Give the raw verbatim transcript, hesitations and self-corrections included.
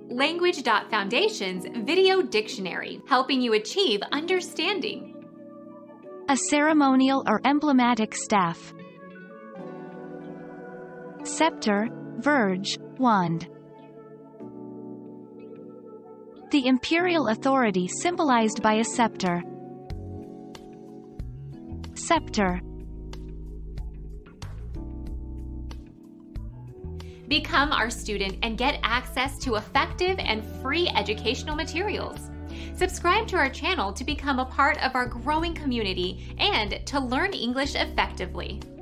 Language.Foundation's Video Dictionary, helping you achieve understanding. A ceremonial or emblematic staff. Sceptre, verge, wand. The imperial authority symbolized by a scepter. Sceptre. Become our student and get access to effective and free educational materials. Subscribe to our channel to become a part of our growing community and to learn English effectively.